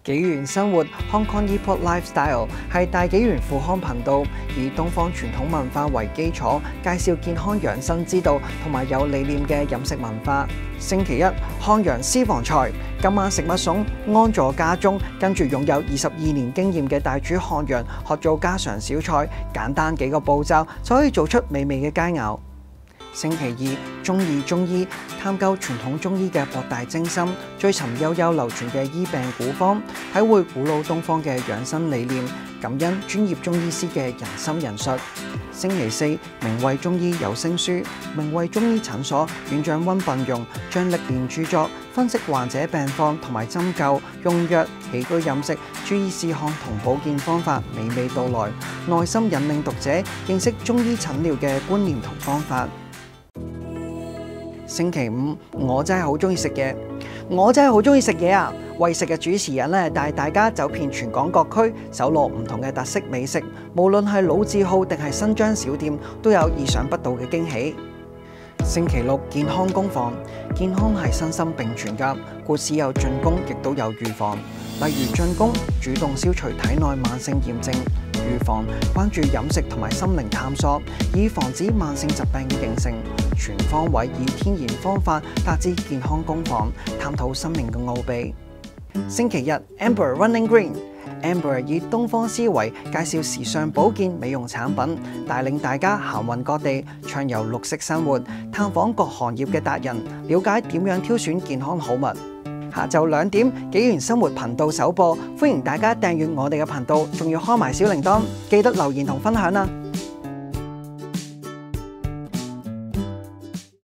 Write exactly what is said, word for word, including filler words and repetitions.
紀元生活 Hong Kong Epok Lifestyle 係大紀元富康頻道，以東方傳統文化為基礎，介紹健康養生之道同埋有理念嘅飲食文化。星期一，漢陽私房菜，今晚食乜餸？安坐家中，跟住擁有二十二年經驗嘅大廚漢陽學做家常小菜，簡單幾個步驟就可以做出美味嘅佳肴。星期二，中意中醫，探究傳統中醫嘅博大精深，追尋悠悠流傳嘅醫病古方，體會古老東方嘅養生理念，感恩專業中醫師嘅人心仁術。星期四，名衛中醫有聲書，名衛中醫診所院長溫笨蓉將歷年著作分析患者病況同埋針灸、用藥、起居飲食、注意事項同保健方法娓娓道來，耐心引領讀者認識中醫診療嘅觀念同方法。星期五，我真係好中意食嘢，我真係好中意食嘢啊！為食嘅主持人咧，帶大家走遍全港各區，搜羅唔同嘅特色美食，無論係老字號定係新張小店，都有意想不到嘅驚喜。星期六，健康工房，健康係身心並存㗎，故此有進攻，亦都有預防。例如進攻，主動消除體內慢性炎症；預防，關注飲食同埋心靈探索，以防止慢性疾病形成。全方位以天然方法達至健康工房，探討生命嘅奧秘。星期日 Amber Running Green。Amber 以東方思維介紹時尚保健美容產品，帶領大家行運各地，暢遊綠色生活，探訪各行業嘅達人，了解點樣挑選健康好物。下晝兩點，紀元生活頻道首播，歡迎大家訂閱我哋嘅頻道，仲要開埋小鈴鐺，記得留言同分享啦！